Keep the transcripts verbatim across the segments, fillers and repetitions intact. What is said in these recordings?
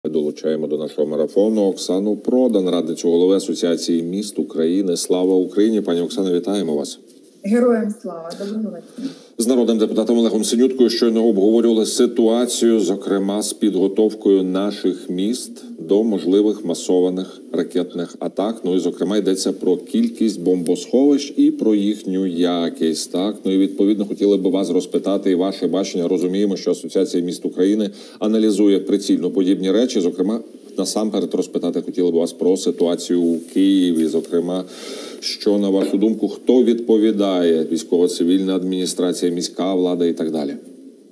Ми долучаємо до нашого марафону Оксану Продан, радницю голови Асоціації міст України. Слава Україні! Пані Оксано, вітаємо вас. Героям слава! Доброго вечора. З народним депутатом Олегом Синюткою щойно обговорювали ситуацію, зокрема з підготовкою наших міст до можливих масованих ракетних атак. Ну і, зокрема, йдеться про кількість бомбосховищ і про їхню якість. Так? Ну і, відповідно, хотіли би вас розпитати і ваше бачення. Розуміємо, що Асоціація міст України аналізує прицільно подібні речі. Зокрема, насамперед розпитати хотіли б вас про ситуацію у Києві. Зокрема, що, на вашу думку, хто відповідає? Військово-цивільна адміністрація, міська влада і так далі?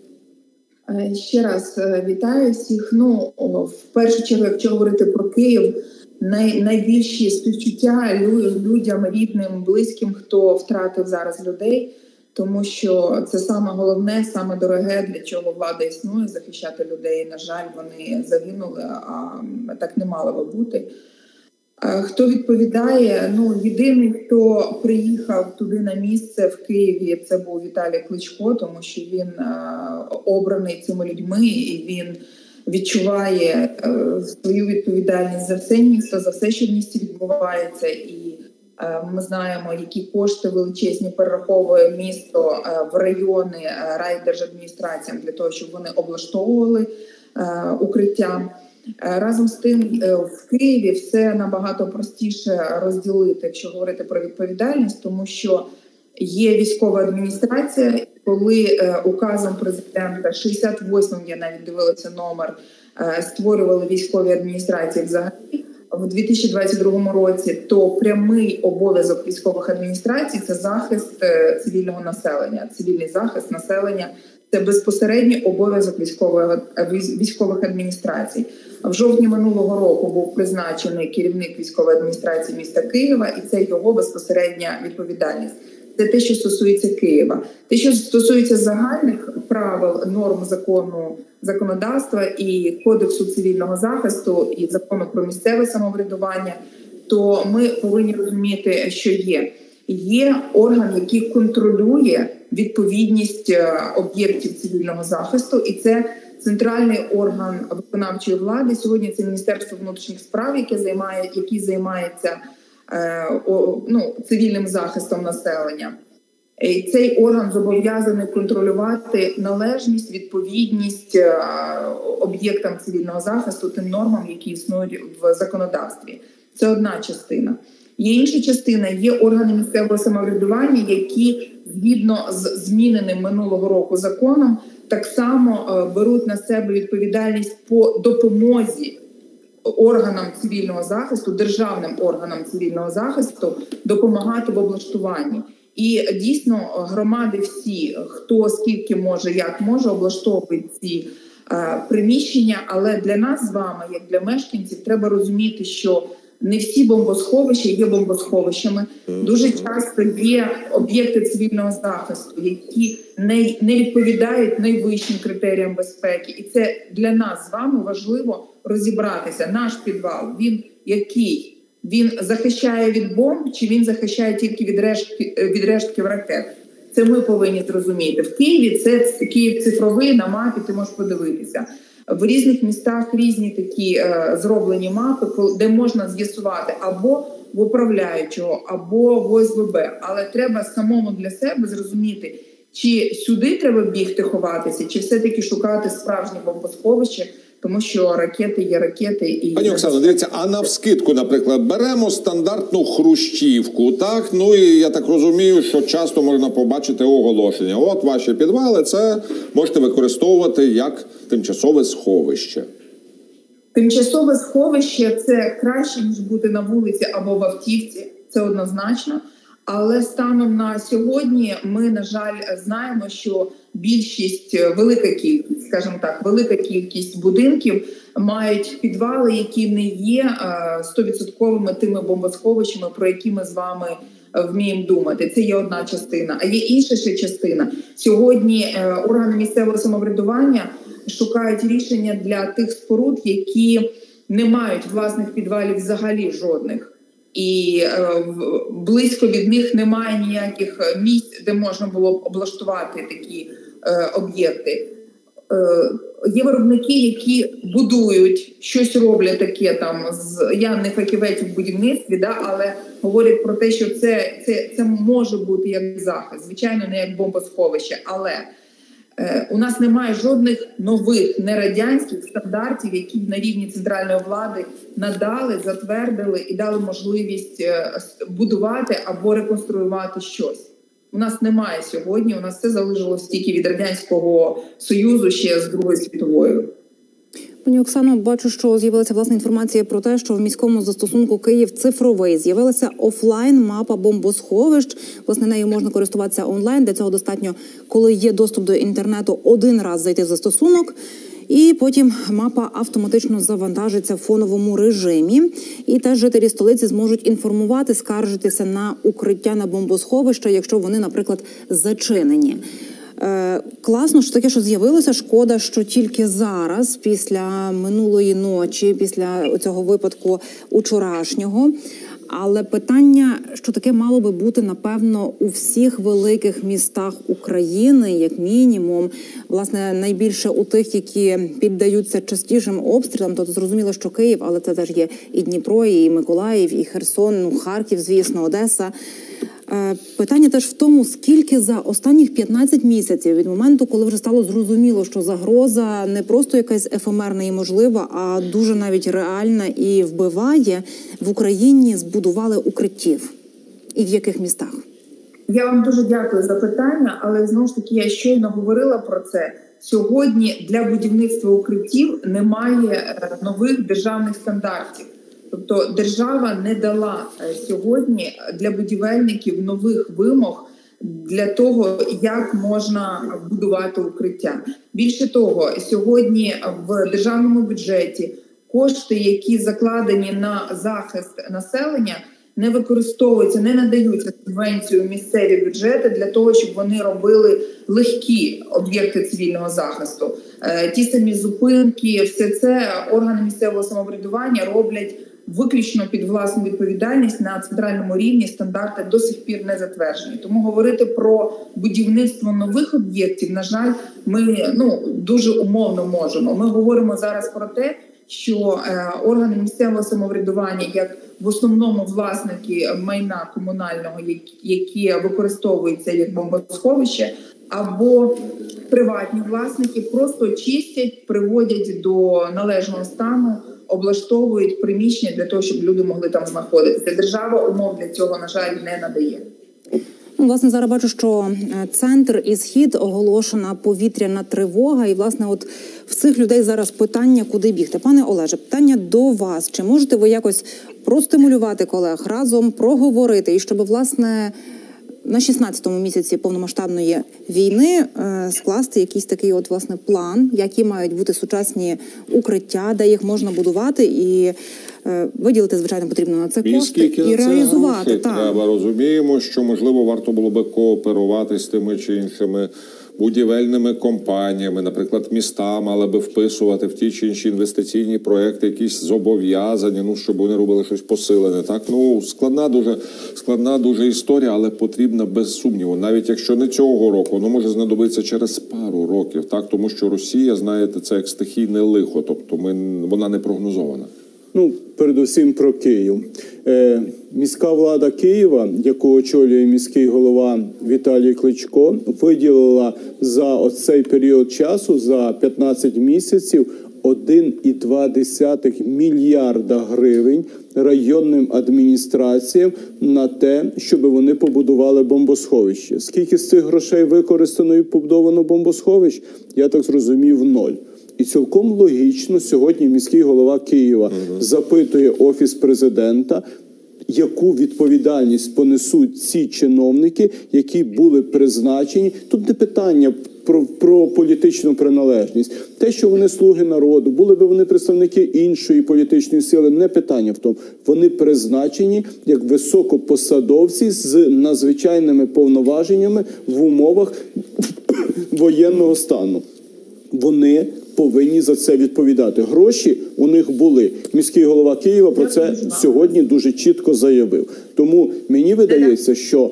Ще раз вітаю всіх. Ну, в першу чергу, якщо говорити про Київ, най, найбільші співчуття людям, рідним, близьким, хто втратив зараз людей, тому що це саме головне, саме дороге, для чого влада існує, захищати людей. На жаль, вони загинули, а так не мало би бути. Хто відповідає? Ну, єдиний, хто приїхав туди на місце в Києві, це був Віталій Кличко, тому що він а, обраний цими людьми і він відчуває а, свою відповідальність за все місто, за все, що в місті відбувається. І а, ми знаємо, які кошти величезні перераховує місто а, в райони а, райдержадміністраціям для того, щоб вони облаштовували а, укриття. Разом з тим, в Києві все набагато простіше розділити, якщо говорити про відповідальність, тому що є військова адміністрація, коли указом президента шістдесят восьмим, я навіть дивилася номер, створювали військові адміністрації взагалі в дві тисячі двадцять другому році, то прямий обов'язок військових адміністрацій – це захист цивільного населення, цивільний захист населення. Це безпосередній обов'язок військових адміністрацій. В жовтні минулого року був призначений керівник військової адміністрації міста Києва, і це його безпосередня відповідальність. Це те, що стосується Києва. Те, що стосується загальних правил, норм закону, законодавства і Кодексу цивільного захисту, і закону про місцеве самоврядування, то ми повинні розуміти, що є. Є орган, який контролює відповідність об'єктів цивільного захисту, і це центральний орган виконавчої влади. Сьогодні це Міністерство внутрішніх справ, яке займає, який займається е, о, ну, цивільним захистом населення. І цей орган зобов'язаний контролювати належність, відповідність е, об'єктам цивільного захисту тим нормам, які існують в законодавстві. Це одна частина. Є інша частина, є органи місцевого самоврядування, які згідно з зміненим минулого року законом так само беруть на себе відповідальність по допомозі органам цивільного захисту, державним органам цивільного захисту допомагати в облаштуванні. І дійсно громади всі, хто скільки може, як може, облаштовують ці е, приміщення, але для нас з вами, як для мешканців, треба розуміти, що не всі бомбосховища є бомбосховищами. Дуже часто є об'єкти цивільного захисту, які не, не відповідають найвищим критеріям безпеки. І це для нас з вами важливо розібратися. Наш підвал, він який? Він захищає від бомб чи він захищає тільки від, рештки, від рештків ракет? Це ми повинні зрозуміти. В Києві це Київ цифровий, на мапі ти можеш подивитися. В різних містах різні такі е, зроблені мапи, де можна з'ясувати або в управляючого, або в О С В Б. Але треба самому для себе зрозуміти, чи сюди треба бігти ховатися, чи все-таки шукати справжнє бомбосховище, тому що ракети є ракети. І Пані Оксано, дивіться, а навскидку, наприклад, беремо стандартну хрущівку, так? Ну і я так розумію, що часто можна побачити оголошення. От ваші підвали, це можете використовувати як тимчасове сховище. Тимчасове сховище – це краще, ніж бути на вулиці або в автівці, це однозначно. Але станом на сьогодні ми, на жаль, знаємо, що більшість, велика кількість, скажімо так, велика кількість будинків мають підвали, які не є сто відсотків тими бомбосховищами, про які ми з вами вміємо думати. Це є одна частина. А є інша ще частина. Сьогодні органи місцевого самоврядування шукають рішення для тих споруд, які не мають власних підвалів взагалі жодних. І е, близько від них немає ніяких місць, де можна було б облаштувати такі е, об'єкти. Є виробники, які будують, щось роблять таке там, з я не фахівець в будівництві, да, але говорять про те, що це, це, це може бути як захист, звичайно, не як бомбосховище, але е, у нас немає жодних нових нерадянських стандартів, які б на рівні центральної влади надали, затвердили і дали можливість е, будувати або реконструювати щось. У нас немає сьогодні, у нас все залишилось тільки від Радянського Союзу ще з Другої світової. Пані Оксано, бачу, що з'явилася власна інформація про те, що в міському застосунку «Київ цифровий» з'явилася офлайн-мапа бомбосховищ. Власне, нею можна користуватися онлайн. Для цього достатньо, коли є доступ до інтернету, один раз зайти в застосунок. І потім мапа автоматично завантажиться в фоновому режимі. І теж жителі столиці зможуть інформувати, скаржитися на укриття на бомбосховища, якщо вони, наприклад, зачинені. Е, класно, що таке, що з'явилося. Шкода, що тільки зараз, після минулої ночі, після цього випадку учорашнього. Але питання, що таке мало би бути, напевно, у всіх великих містах України, як мінімум, власне, найбільше у тих, які піддаються частішим обстрілам. Тобто зрозуміло, що Київ, але це теж є і Дніпро, і Миколаїв, і Херсон, ну, Харків, звісно, Одеса. Питання теж в тому, скільки за останніх п'ятнадцять місяців, від моменту, коли вже стало зрозуміло, що загроза не просто якась ефемерна і можлива, а дуже навіть реальна і вбиває, в Україні збудували укриттів. І в яких містах? Я вам дуже дякую за питання, але знову ж таки я щойно говорила про це. Сьогодні для будівництва укриттів немає нових державних стандартів. Тобто держава не дала сьогодні для будівельників нових вимог для того, як можна будувати укриття. Більше того, сьогодні в державному бюджеті кошти, які закладені на захист населення, не використовуються, не надаються субвенцію місцеві бюджети для того, щоб вони робили легкі об'єкти цивільного захисту. Ті самі зупинки, все це органи місцевого самоврядування роблять виключно під власну відповідальність на центральному рівні. Стандарти до сих пір не затверджені. Тому говорити про будівництво нових об'єктів, на жаль, ми ну дуже умовно можемо. Ми говоримо зараз про те, що е, органи місцевого самоврядування, як в основному власники майна комунального, які використовуються як бомбосховище, або приватні власники, просто чистять, приводять до належного стану, облаштовують приміщення для того, щоб люди могли там знаходитися. Держава умов для цього, на жаль, не надає. Ну, власне, зараз бачу, що центр і схід оголошена повітряна тривога. І, власне, от в цих людей зараз питання, куди бігти. Пане Олеже, питання до вас. Чи можете ви якось простимулювати колег, разом проговорити, і щоб, власне, на шістнадцятому місяці повномасштабної війни е, скласти якийсь такий от, власне, план, які мають бути сучасні укриття, де їх можна будувати, і е, виділити, звичайно, потрібно на це кошти і реалізувати. Так. Треба, розуміємо, що, можливо, варто було би кооперувати з тими чи іншими будівельними компаніями, наприклад, міста мали би вписувати в ті чи інші інвестиційні проекти якісь зобов'язання, ну, щоб вони робили щось посилене. Так, ну, складна дуже, складна дуже історія, але потрібна без сумніву. Навіть якщо не цього року, воно може знадобитися через пару років, так, тому що Росія, знаєте, це як стихійне лихо, тобто ми, вона не прогнозована. Ну, передусім про Київ. Е, міська влада Києва, яку очолює міський голова Віталій Кличко, виділила за оцей період часу, за п'ятнадцять місяців, один і два десятих мільярда гривень районним адміністраціям на те, щоб вони побудували бомбосховище. Скільки з цих грошей використано і побудовано бомбосховищ, я так зрозумів, ноль. І цілком логічно сьогодні міський голова Києва uh-huh. запитує Офіс президента, яку відповідальність понесуть ці чиновники, які були призначені. Тут не питання про, про політичну приналежність. Те, що вони слуги народу, були б вони представники іншої політичної сили, не питання в тому. Вони призначені як високопосадовці з надзвичайними повноваженнями в умовах воєнного стану. Вони повинні за це відповідати. Гроші у них були. Міський голова Києва про це сьогодні дуже чітко заявив. Тому мені видається, що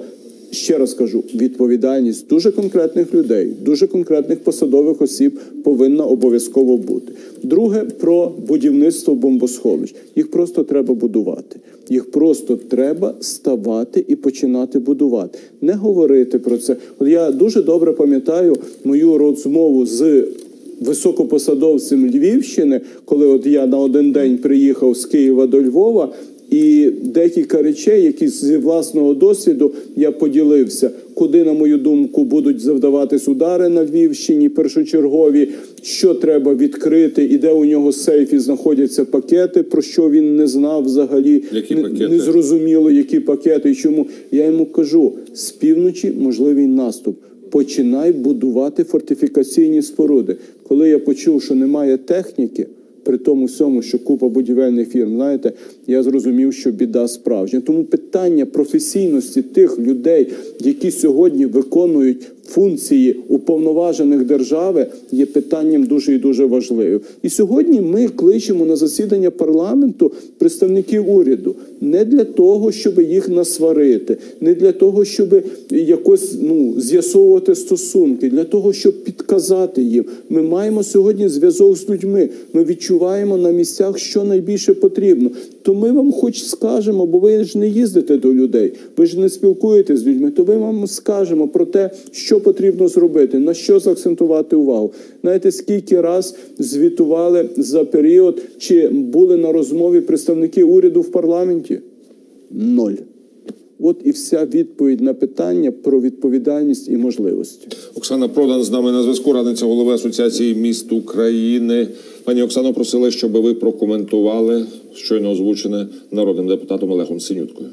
Ще раз кажу, відповідальність дуже конкретних людей, дуже конкретних посадових осіб повинна обов'язково бути. Друге, про будівництво бомбосховищ. Їх просто треба будувати. Їх просто треба ставати і починати будувати. Не говорити про це. От я дуже добре пам'ятаю мою розмову з високопосадовцем Львівщини, коли от я на один день приїхав з Києва до Львова, і декілька речей, які зі власного досвіду я поділився, куди, на мою думку, будуть завдаватись удари на Львівщині першочергові, що треба відкрити, і де у нього в сейфі знаходяться пакети, про що він не знав взагалі, які не, пакети? не зрозуміло, які пакети і чому. Я йому кажу, з півночі можливий наступ. Починай будувати фортифікаційні споруди. Коли я почув, що немає техніки, при тому всьому, що купа будівельних фірм, знаєте, я зрозумів, що біда справжня. Тому питання професійності тих людей, які сьогодні виконують функції уповноважених держави, є питанням дуже і дуже важливим. І сьогодні ми кличемо на засідання парламенту представників уряду не для того, щоб їх насварити, не для того, щоб якось ну, з'ясовувати стосунки, для того, щоб підказати їм. Ми маємо сьогодні зв'язок з людьми, ми відчуваємо на місцях, що найбільше потрібно. То ми вам хоч скажемо, бо ви ж не їздите до людей, ви ж не спілкуєтесь з людьми, то ми вам скажемо про те, що потрібно зробити, на що заакцентувати увагу. Знаєте, скільки раз звітували за період, чи були на розмові представники уряду в парламенті? Ноль. От і вся відповідь на питання про відповідальність і можливості. Оксана Продан з нами на зв'язку, радниця голови Асоціації міст України. Пані Оксано, просили, щоб ви прокоментували щойно озвучене народним депутатом Олегом Синюткою.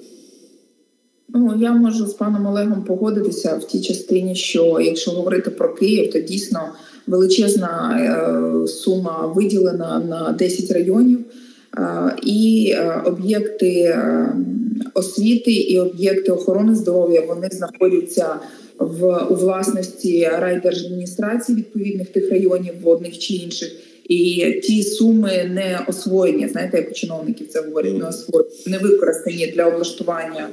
Ну, я можу з паном Олегом погодитися в тій частині, що якщо говорити про Київ, то дійсно величезна е, сума виділена на десять районів, е, і е, об'єкти е, освіти і об'єкти охорони здоров'я, вони знаходяться в у власності райдержадміністрації відповідних тих районів, одних чи інших. І ті суми не освоєні, знаєте, як чиновників це говорять, не освоєні, не використані для облаштування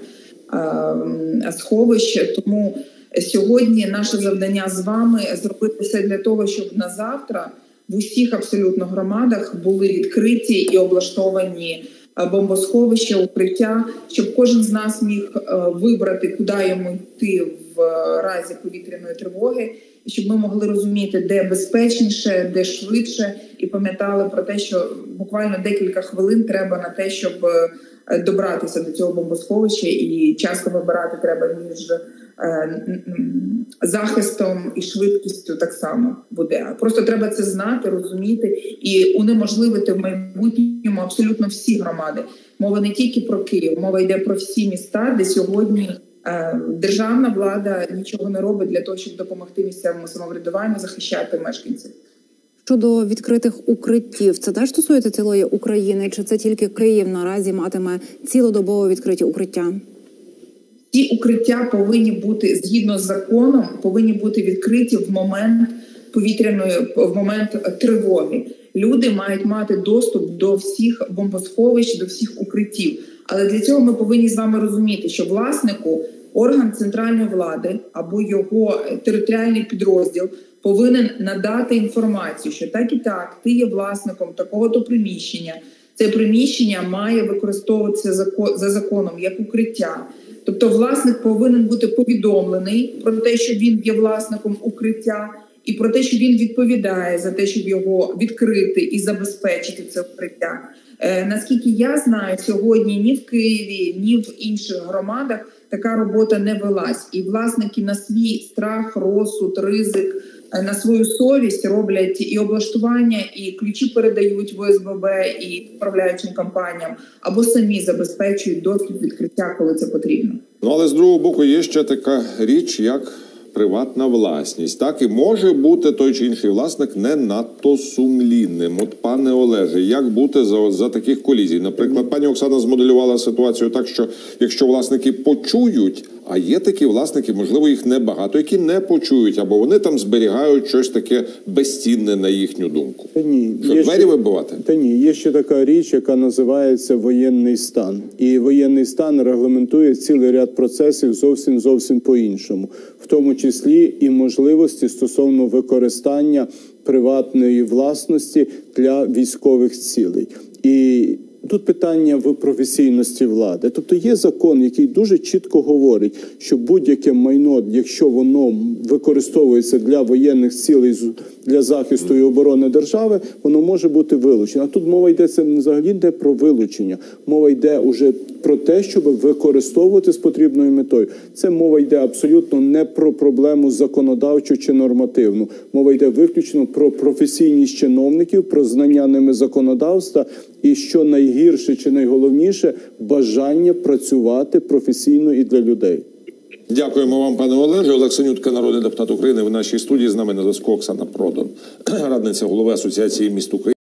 е, сховищ. Тому сьогодні наше завдання з вами зробити все для того, щоб на завтра в усіх абсолютно громадах були відкриті і облаштовані бомбосховища, укриття, щоб кожен з нас міг вибрати, куди йому йти в разі повітряної тривоги, і щоб ми могли розуміти, де безпечніше, де швидше, і пам'ятали про те, що буквально декілька хвилин треба на те, щоб добратися до цього бомбосховища, і часто вибирати треба між захистом і швидкістю так само буде. Просто треба це знати, розуміти і унеможливити в майбутньому абсолютно всі громади. Мова не тільки про Київ, мова йде про всі міста, де сьогодні е, державна влада нічого не робить для того, щоб допомогти місцевому самоврядуванню захищати мешканців. Щодо відкритих укриттів, це теж стосується цілої України, чи це тільки Київ наразі матиме цілодобово відкриті укриття? Ці укриття повинні бути, згідно з законом, повинні бути відкриті в момент повітряної, в момент тривоги. Люди мають мати доступ до всіх бомбосховищ, до всіх укриттів. Але для цього ми повинні з вами розуміти, що власнику орган центральної влади або його територіальний підрозділ повинен надати інформацію, що так і так, ти є власником такого-то приміщення. Це приміщення має використовуватися за законом як укриття. Тобто власник повинен бути повідомлений про те, що він є власником укриття, і про те, що він відповідає за те, щоб його відкрити і забезпечити це укриття. Е, наскільки я знаю, сьогодні ні в Києві, ні в інших громадах така робота не велась. І власники на свій страх, розсуд, ризик, на свою совість роблять і облаштування, і ключі передають в О С Б Б і управляючим компаніям, або самі забезпечують доступ відкриття, коли це потрібно. Ну, але з другого боку є ще така річ, як приватна власність. Так, і може бути той чи інший власник не надто сумлінним. От, пане Олеже, як бути за, за таких колізій? Наприклад, пані Оксана змоделювала ситуацію так, що якщо власники почують, А є такі власники, можливо, їх небагато, які не почують, або вони там зберігають щось таке безцінне на їхню думку. Та ні, Що, є двері ще- вибивати? Та ні, є ще така річ, яка називається воєнний стан. І воєнний стан регламентує цілий ряд процесів зовсім зовсім по-іншому, в тому числі і можливості стосовно використання приватної власності для військових цілей. І тут питання в професійності влади. Тобто є закон, який дуже чітко говорить, що будь-яке майно, якщо воно використовується для воєнних цілей, для захисту і оборони держави, воно може бути вилучено. А тут мова йдеться взагалі не про вилучення. Мова йде уже про те, щоб використовувати з потрібною метою. Це мова йде абсолютно не про проблему законодавчу чи нормативну. Мова йде виключно про професійність чиновників, про знання ними законодавства і, що найгірше чи найголовніше, бажання працювати професійно і для людей. Дякуємо вам, пане Олеже. Олег Синютка, народний депутат України, в нашій студії. З нами на зв'язку Оксана Продан, радниця голови Асоціації міст України.